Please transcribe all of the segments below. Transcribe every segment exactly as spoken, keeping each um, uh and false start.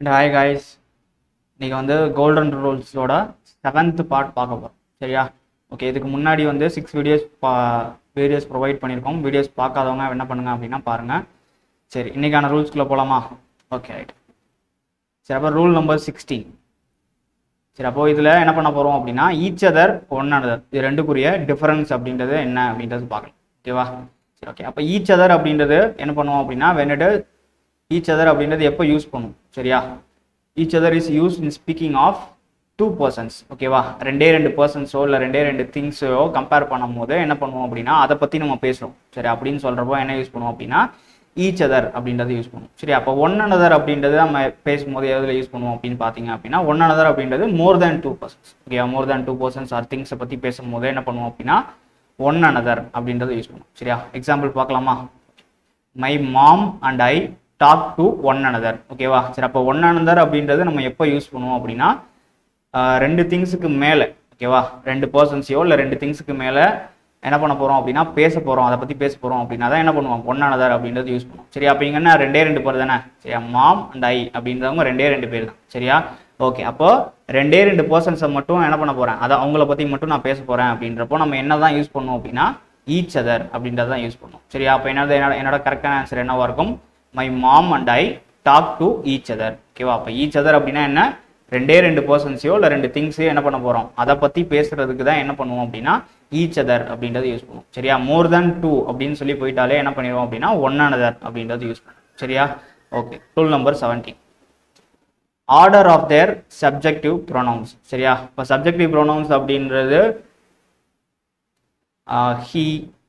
And hi guys, இன்னைக்கு வந்து golden ரூல்ஸோட seventh part பார்க்க போகிறோம். சரியா? ஓகே, இதுக்கு முன்னாடி வந்து சிக்ஸ் வீடியோஸ் பா வீடியோஸ் ப்ரொவைட் பண்ணியிருக்கோம். வீடியோஸ் பார்க்காதவங்க என்ன பண்ணுங்க அப்படின்னா பாருங்கள். சரி, இன்னைக்கான ரூல்ஸ்குள்ளே போகலாமா? Okay right. சரி, அப்போ ரூல் நம்பர் சிக்ஸ்டீன். சரி, அப்போ இதில் என்ன பண்ண போகிறோம் அப்படின்னா ஈச் அதர் ஒன் அனதர், இது ரெண்டுக்குரிய டிஃபரன்ஸ் அப்படின்றது என்ன அப்படின்றது பார்க்கலாம். ஓகேவா? சரி, ஓகே. அப்போ ஈச் அதர் அப்படின்றது என்ன பண்ணுவோம் அப்படின்னா வென்னிட்டு ஈச் அதர் அப்படின்றது எப்போ யூஸ் பண்ணும்? சரியா? Each other is use in speaking of two persons. ஓகேவா? ரெண்டே ரெண்டு பர்சன்ஸோ இல்லை ரெண்டே ரெண்டு திங்ஸோ கம்பேர் பண்ணும் போது என்ன பண்ணுவோம் அப்படின்னா அதை பற்றி நம்ம பேசுகிறோம். சரி, அப்படின்னு சொல்கிறப்போ என்ன யூஸ் பண்ணுவோம் அப்படின்னா ஈச் அதர் அப்படின்றத யூஸ் பண்ணுவோம். சரி, அப்போ ஒன் அனதர் அப்படின்றது நம்ம பேசும்போது எதில் யூஸ் பண்ணுவோம் அப்படின்னு பார்த்தீங்க அப்படின்னா ஒன் அனதர் அப்படின்றது more than two persons. Okay, more than two persons are திங்ஸை பற்றி பேசும்போது என்ன பண்ணுவோம் அப்படின்னா ஒன் அனதர் அப்படின்றத யூஸ் பண்ணுவோம். சரியா? எக்ஸாம்பிள் பார்க்கலாமா? My mom and I talk to one another. ஓகேவா? சரி, அப்போ ஒன் அனதர் அப்படின்றது நம்ம எப்போ யூஸ் பண்ணுவோம் அப்படின்னா ரெண்டு திங்ஸுக்கு மேலே, ஓகேவா, ரெண்டு பர்சன்ஸையோ இல்லை ரெண்டு திங்ஸுக்கு மேலே என்ன பண்ண போகிறோம் அப்படின்னா பேச போகிறோம், அதை பற்றி பேச போகிறோம் அப்படின்னா தான் என்ன பண்ணுவோம் ஒன் அனதர் அப்படின்றது யூஸ் பண்ணுவோம். சரி, அப்போ இங்கன்னா ரெண்டே ரெண்டு பேர் தானே. சரியா? மாம் அண்ட் ஐ அப்படின்றவங்க ரெண்டே ரெண்டு பேர் தான். சரியா? ஓகே, அப்போ ரெண்டே ரெண்டு பர்சன்ஸை மட்டும் என்ன பண்ண போகிறேன், அதை அவங்கள பற்றி மட்டும் நான் பேச போகிறேன் அப்படின்றப்போ நம்ம என்ன தான் யூஸ் பண்ணுவோம் அப்படின்னா ஈச் அதர் அப்படின்றத தான் யூஸ் பண்ணுவோம். சரியா? அப்போ என்னது என்னோட என்னோட கரெக்டான ஆன்சர் என்னவா இருக்கும்? My mom and I talk to each other. ஓகேவா? அப்போ ஈச் அதர் அப்படின்னா என்ன, ரெண்டே ரெண்டு பர்சன்ஸையோ இல்லை ரெண்டு திங்ஸையோ என்ன பண்ண போகிறோம் அதை பற்றி பேசுறதுக்கு தான் என்ன பண்ணுவோம் அப்படின்னா ஈச் அதர் அப்படின்றது யூஸ் பண்ணுவோம். சரியா? மோர் தேன் டூ அப்படின்னு சொல்லி போயிட்டாலே என்ன பண்ணிடுவோம் அப்படின்னா ஒன் அனதர் அப்படின்றது யூஸ் பண்ணுவோம். சரியா? Okay, rule number seventeen. Order of their subjective pronouns. சரியா? இப்போ சப்ஜெக்டிவ் ப்ரொனவுன்ஸ் அப்படின்றது he,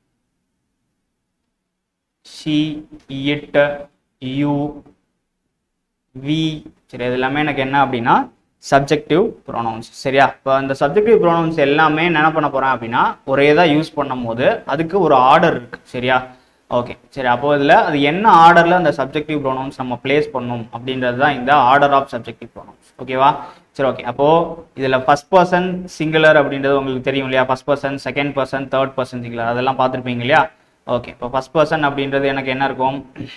she, it, you, we. சரி, இது எல்லாமே எனக்கு என்ன அப்படின்னா சப்ஜெக்டிவ் ப்ரொனவுன்ஸ். சரியா? இப்போ அந்த சப்ஜெக்டிவ் ப்ரொனவுன்ஸ் எல்லாமே என்ன பண்ண போகிறேன் அப்படின்னா ஒரே தான் யூஸ் பண்ணும் போது அதுக்கு ஒரு ஆர்டர் இருக்கு. சரியா? ஓகே, சரி, அப்போ இதில் அது என்ன ஆர்டரில் அந்த சப்ஜெக்டிவ் ப்ரொனவுன்ஸ் நம்ம பிளேஸ் பண்ணணும் அப்படின்றது தான் இந்த ஆர்டர் ஆஃப் சப்ஜெக்டிவ் ப்ரொனவுன்ஸ். ஓகேவா? சரி, ஓகே. அப்போது இதில் ஃபர்ஸ்ட் பர்சன் சிங்குலர் அப்படின்றது உங்களுக்கு தெரியும் இல்லையா? First person, second person, third person singular, அதெல்லாம் பார்த்துருப்பீங்க இல்லையா? ஓகே, இப்போ ஃபர்ஸ்ட் பர்சன் அப்படின்றது எனக்கு என்ன இருக்கும்?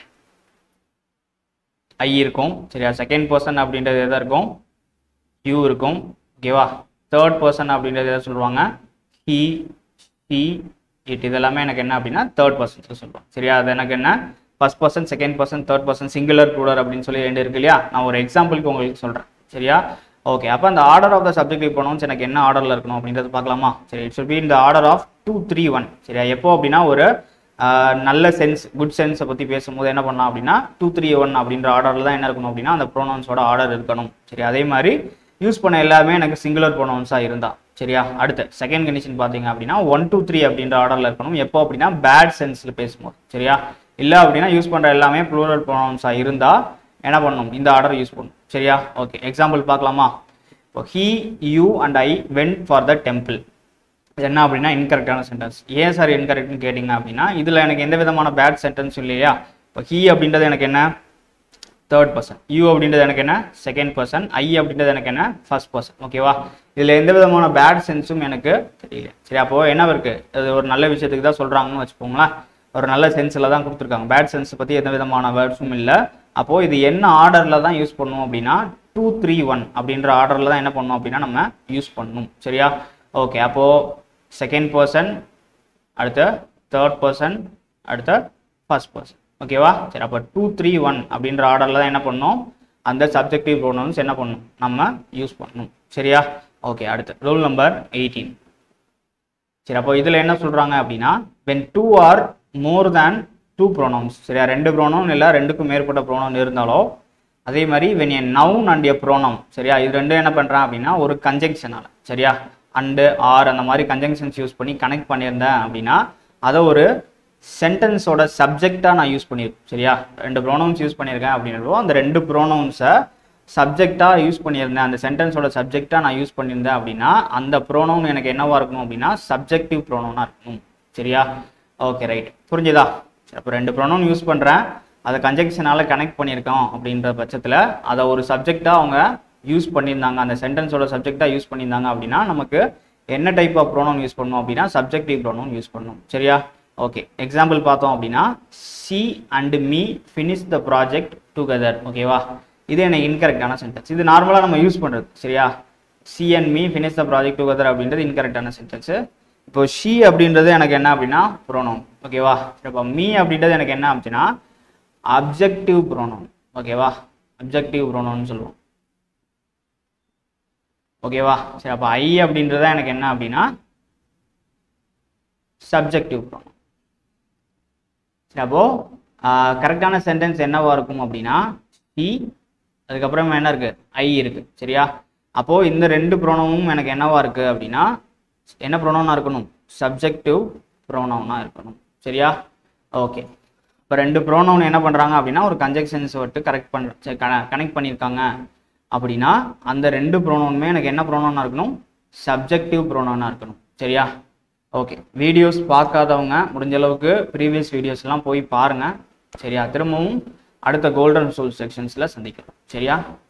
ஐ இருக்கும். சரியா? செகண்ட் பர்சன் அப்படின்றது எதாக இருக்கும்? யூ இருக்கும். ஓகேவா? தேர்ட் பர்சன் அப்படின்றது எதை சொல்லுவாங்க? He, she, it. இதெல்லாமே எனக்கு என்ன அப்படின்னா தேர்ட் பர்சன் சொல்லுவாங்க. சரியா? அது எனக்கு என்ன first person, second person, third person, singular, plural அப்படின்னு சொல்லி ரெண்டு இருக்கு இல்லையா? நான் ஒரு எக்ஸாம்பிளுக்கு உங்களுக்கு சொல்கிறேன். சரியா? ஓகே, அப்போ அந்த order of the subjective pronouns எனக்கு என்ன ஆர்டரில் இருக்கணும் அப்படின்றது பார்க்கலாமா? சரி, இட் ஷுட் பி இந்த order of two three one. சரியா? எப்போ அப்படின்னா ஒரு நல்ல சென்ஸ், குட் சென்ஸை பற்றி பேசும்போது என்ன பண்ணலாம் அப்படின்னா டூ த்ரீ ஒன் அப்படின்ற ஆர்டரில் தான் என்ன இருக்கணும் அப்படின்னா அந்த ப்ரோனவுன்ஸோட ஆர்டர் இருக்கணும். சரி, அதே மாதிரி யூஸ் பண்ண எல்லாமே எனக்கு சிங்குலர் ப்ரோனவுன்ஸாக இருந்தா. சரியா? அடுத்து செகண்ட் கண்டிஷன் பார்த்தீங்க அப்படின்னா ஒன் டூ த்ரீ அப்படின்ற ஆர்டரில் இருக்கணும். எப்போ அப்படின்னா பேட் சென்ஸில் பேசும்போது. சரியா? இல்லை அப்படின்னா யூஸ் பண்ணுற எல்லாமே ப்ளூரல் ப்ரோனவுன்ஸாக இருந்தால் என்ன பண்ணணும் இந்த ஆர்டர் யூஸ் பண்ணணும். சரியா? ஓகே, எக்ஸாம்பிள் பார்க்கலாமா? இப்போ he, you and I went for the temple. என்ன அப்படின்னா இன்கரெக்டான சென்டென்ஸ். ஏன் சார் இன்கரெக்ட்னு கேட்டிங்க அப்படின்னா இதில் எனக்கு எந்த விதமான பேட் சென்டென்ஸ் இல்லையா? இப்போ ஹீ அப்படின்றது எனக்கு என்ன தேர்ட் பர்சன், யூ அப்படின்றது எனக்கு என்ன செகண்ட் பர்சன், ஐ அப்படின்றது எனக்கு என்ன ஃபர்ஸ்ட் பர்சன். ஓகேவா? இதில் எந்த விதமான பேட் சென்ஸும் எனக்கு தெரியல. சரி, அப்போது என்ன இருக்குது, அது ஒரு நல்ல விஷயத்துக்கு தான் சொல்கிறாங்கன்னு வச்சுக்கோங்களேன். ஒரு நல்ல சென்ஸில் தான் கொடுத்துருக்காங்க. பேட் சென்ஸ் பற்றி எந்த விதமான வேர்ட்ஸும் இல்லை. அப்போது இது என்ன ஆர்டரில் தான் யூஸ் பண்ணணும் அப்படின்னா டூ த்ரீ ஒன் அப்படின்ற ஆர்டரில் தான் என்ன பண்ணணும் அப்படின்னா நம்ம யூஸ் பண்ணணும். சரியா? ஓகே, அப்போது செகண்ட் பர்சன், அடுத்த தேர்ட் பர்சன், அடுத்த ஃபர்ஸ்ட் பர்சன். ஓகேவா? சரி, அப்போ டூ த்ரீ ஒன் அப்படின்ற ஆர்டரில் தான் என்ன பண்ணணும் அந்த சப்ஜெக்டிவ் ப்ரோனவுன்ஸ் என்ன பண்ணணும் நம்ம யூஸ் பண்ணணும். சரியா? ஓகே, அடுத்து ரூல் நம்பர் எயிட்டீன். சரி, அப்போ இதில் என்ன சொல்கிறாங்க அப்படின்னா when two or more than two pronouns. சரியா? ரெண்டு ப்ரோனவுன் இல்லை ரெண்டுக்கும் மேற்பட்ட ப்ரோனவுன் இருந்தாலோ அதே மாதிரி when a noun and a pronoun. சரியா? இது ரெண்டும் என்ன பண்ணுறேன் அப்படின்னா ஒரு கன்ஜங்ஷனால், சரியா, அண்டு ஆர் அந்த மாதிரி கன்ஜங்ஷன்ஸ் யூஸ் பண்ணி கனெக்ட் பண்ணியிருந்தேன் அப்படின்னா அதை ஒரு சென்டென்ஸோட சப்ஜெக்டாக நான் யூஸ் பண்ணியிருக்கேன். சரியா? ரெண்டு ப்ரோனவுன்ஸ் யூஸ் பண்ணியிருக்கேன் அப்படின்றப்போ அந்த ரெண்டு ப்ரோனவுன்ஸை சப்ஜெக்டாக யூஸ் பண்ணியிருந்தேன், அந்த சென்டென்ஸோட சப்ஜெக்டாக நான் யூஸ் பண்ணியிருந்தேன் அப்படின்னா அந்த ப்ரோனவுன் எனக்கு என்னவா இருக்கணும் அப்படின்னா சப்ஜெக்டிவ் ப்ரோனவுனாக இருக்கணும். சரியா? ஓகே, ரைட், புரிஞ்சுதா? சரி, அப்போ ரெண்டு ப்ரோனவுன் யூஸ் பண்ணுறேன், அதை கன்ஜங்ஷனால் கனெக்ட் பண்ணியிருக்கோம் அப்படின்ற பட்சத்தில் அதை ஒரு சப்ஜெக்டாக அவங்க யூஸ் பண்ணியிருந்தாங்க, அந்த சென்டென்ஸோட சப்ஜெக்டாக யூஸ் பண்ணியிருந்தாங்க அப்படின்னா நமக்கு என்ன டைப் ஆஃப் ப்ரோனவுன் யூஸ் பண்ணணும் அப்படின்னா சப்ஜெக்டிவ் ப்ரோனவுன் யூஸ் பண்ணணும். சரியா? ஓகே, எக்ஸாம்பிள் பார்த்தோம் அப்படின்னா she and me finish the project together. ஓகேவா? இது எனக்கு இன்கரெக்டான சென்டென்ஸ். இது நார்மலாக நம்ம யூஸ் பண்ணுறது சரியா. She and me finish the project together அப்படின்றது இன்கரெக்டான சென்டென்ஸு. இப்போ ஷீ அப்படின்றது எனக்கு என்ன அப்படின்னா ப்ரோனவுன் ஓகேவா. இப்போ மீ அப்படின்றது எனக்கு என்ன அப்படின்னா அப்ஜெக்டிவ் ப்ரோனவுன் ஓகேவா. அப்ஜெக்டிவ் ப்ரோனவுன் சொல்லுவோம் ஓகேவா. சரி அப்போ ஐ அப்படின்றத எனக்கு என்ன அப்படின்னா சப்ஜெக்டிவ் ப்ரோனவுன். சரி அப்போ கரெக்டான சென்டென்ஸ் என்னவா இருக்கும் அப்படின்னா ஷீ அதுக்கப்புறம் என்ன இருக்கு ஐ இருக்கு சரியா. அப்போ இந்த ரெண்டு ப்ரோனவுனும் எனக்கு என்னவா இருக்கு அப்படின்னா என்ன ப்ரோனவுனா இருக்கணும் சப்ஜெக்டிவ் ப்ரோனவுனா இருக்கணும் சரியா. ஓகே இப்போ ரெண்டு ப்ரோனவுன் என்ன பண்றாங்க அப்படின்னா ஒரு கன்ஜெக்ஷன்ஸ் விட்டு கரெக்ட் பண்ற கனெக்ட் பண்ணியிருக்காங்க அப்படின்னா அந்த ரெண்டு ப்ரோனவுனுமே எனக்கு என்ன ப்ரோனவுனா இருக்கணும் சப்ஜெக்டிவ் ப்ரோனவுனா இருக்கணும் சரியா. ஓகே வீடியோஸ் பார்க்காதவங்க முடிஞ்ச அளவுக்கு ப்ரீவியஸ் வீடியோஸ்லாம் போய் பாருங்க சரியா. திரும்பவும் அடுத்த கோல்டன் சோல் செக்ஷன்ஸில் சந்திக்கிறோம் சரியா.